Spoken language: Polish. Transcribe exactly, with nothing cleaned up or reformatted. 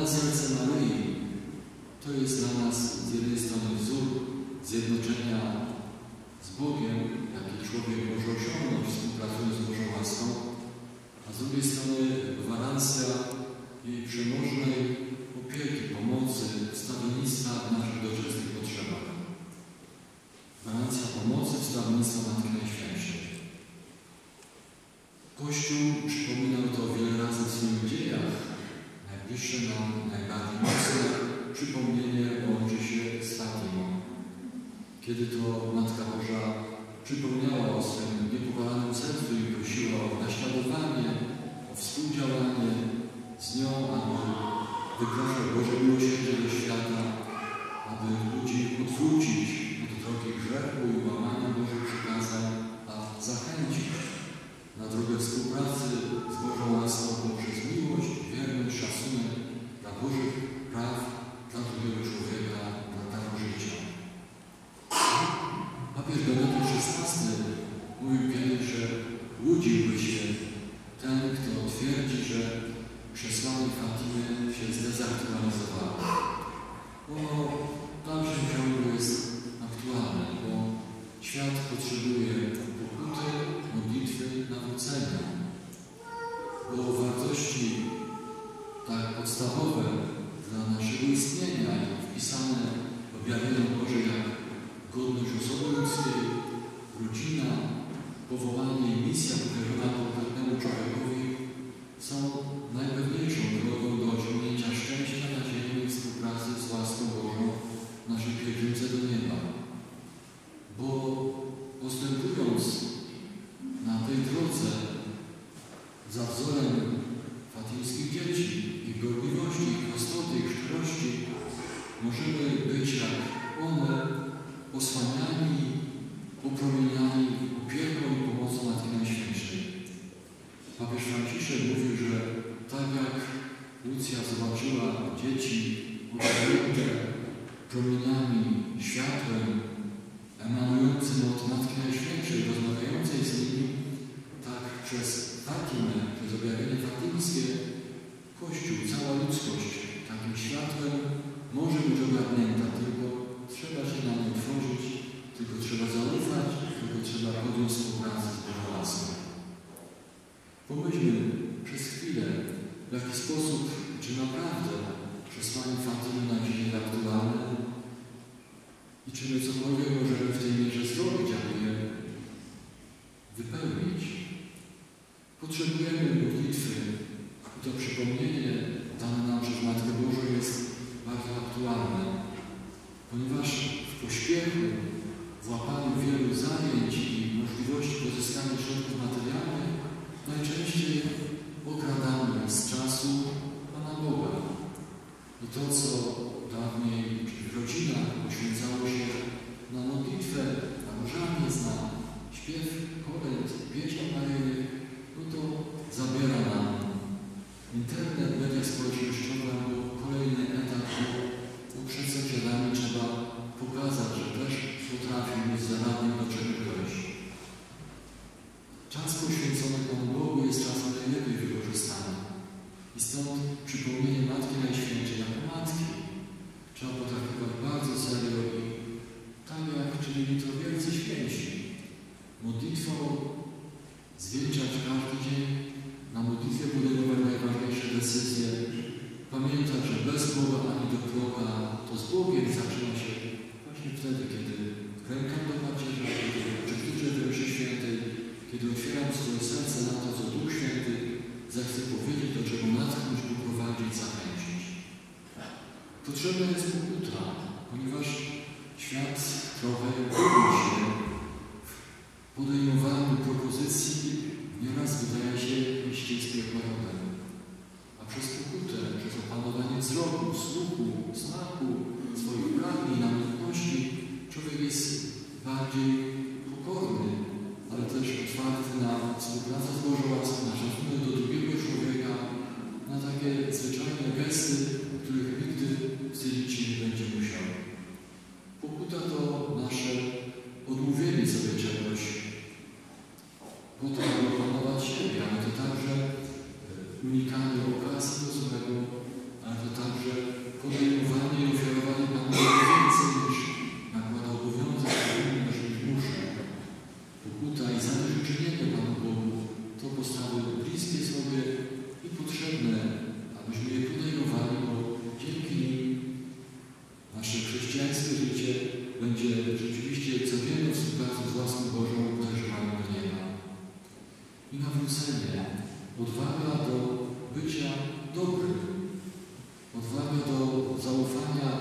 Niepokalane serce Maryi to jest dla nas z jednej strony wzór zjednoczenia z Bogiem, jaki człowiek może osiągnąć współpracując z Bożą łaską, a z drugiej strony gwarancja jej przemożnej opieki, pomocy, wstawiennictwa w naszych doczesnych potrzebach. Gwarancja pomocy, wstawiennictwa Matki Najświętszej. Kościół przypominał to wiele razy w swoich dziejach. Najbliższe nam, najbardziej mocne przypomnienie łączy się z Fatimą. Kiedy to Matka Boża przypomniała o swym niepokalanym sercu i prosiła o naśladowanie, o współdziałanie z nią, aby wypraszał Boże miłosierdzie do świata, aby ludzi odwrócić od drogi grzechu i łamania Bożych przykazań, a zachęcić na drogę współpracy z Bożą łaską poprzez miłość, wierność, szacunek dla Bożych praw, dla drugiego człowieka, dla daru życia. Papież Benedykt szesnasty mówił kiedyś, że łudziłby się ten, kto twierdzi, że przesłanie Fatimy się zdezaktualizowało. Ono w dalszym ciągu jest aktualne, bo świat potrzebuje pokuty, modlitwy, nawrócenia. Bo wartości tak podstawowe dla naszego istnienia i wpisane w objawieniu Boże jak godność osoby ludzkiej, rodzina, powołanie i misja powierzona konkretnemu człowiekowi są najpewniejszą drogą do osiągnięcia szczęścia na ziemi i współpracy z łaską Bożą w naszej pielgrzymce do nieba. Bo postępując na tej drodze za wzorem fatimskich dzieci, ich gorliwości, ich prostoty, ich szczerości, możemy być jak one osłaniani, upromieniani opieką i pomocą Matki Najświętszej. Papież Franciszek mówił, że tak jak Lucja zobaczyła dzieci uświęcone promieniami, światłem emanującym od Matki Najświętszej, rozmawiającej z nimi, tak przez Fatimę, przez objawienie fatimskie, Kościół, cała ludzkość takim światłem może być ogarnięta, tylko trzeba się na nie otworzyć, tylko trzeba zaufać, tylko trzeba podjąć współpracę z Bożą łaską. Pomyślmy przez chwilę, w jaki sposób, czy naprawdę przesłanie Fatimy na dziś jest aktualne i czy my cokolwiek możemy w tej mierze zrobić, aby je wypełnić. Potrzebujemy modlitwy i to przypomnienie dane nam przez Matkę Bożą jest bardzo aktualne, ponieważ w pośpiechu, w łapaniu wielu zajęć i możliwości pozyskania środków materialnych najczęściej okradamy z czasu Pana Boga. I to, co dawniej w rodzinach poświęcało się na modlitwę, na różaniec, na śpiew, kolęd, pieśni maryjnych, no to zabiera nam internet, media społecznościowe albo kolejny etap, bo przed sąsiadami trzeba pokazać, że też potrafi być zaradnym do czego dojść. Czas poświęcony Panu Bogu jest czasem najlepiej wykorzystany. I stąd przypomnienie Matki Najświętszej jako Matki trzeba potraktować bardzo serio i tak jak czynili to wielcy święci. Modlitwą zwieńczać każdy dzień, na modlitwie podejmować najważniejsze decyzje. Pamiętać, że bez Boga ani do proga to z Bogiem zaczyna się właśnie wtedy, kiedy rękam do Pacierza, kiedy uczestniczę w mszy świętej, kiedy otwieram swoje serce na to, co Duch Święty zechce powiedzieć, do czego natchnąć, poprowadzić, zachęcić. Potrzebna jest pokuta, ponieważ świat trochę gubi się w podejmowaniu propozycji, nieraz wydaje się iście z piekła rodem. A przez pokutę, przez opanowanie wzroku, słuchu, smaku, swoich pragnień, namiętności, człowiek jest bardziej pokorny, ale też otwarty na współpracę z Bożą łaską, na szacunek do drugiego człowieka, na takie zwyczajne gesty, których nigdy wstydzić się nie będzie musiał. Pokuta to nasze odmówienie sobie czegoś, po to, aby opanować siebie, ale to także unikanie okazji do złego ale to także podejmowanie i ofiarowanie Panu Bogu więcej niż nakłada obowiązek, ponieważ już muszę. Pokuta i zadośćuczynienie Panu Bogu to postawy bliskie sobie i potrzebne, abyśmy je podejmowali, bo dzięki nim nasze chrześcijańskie życie będzie rzeczywiście codzienną współpracą z łaską Bożą dojrzewaną do nieba. I nawrócenie, odwaga do bycia dobrym, odwaga do zaufania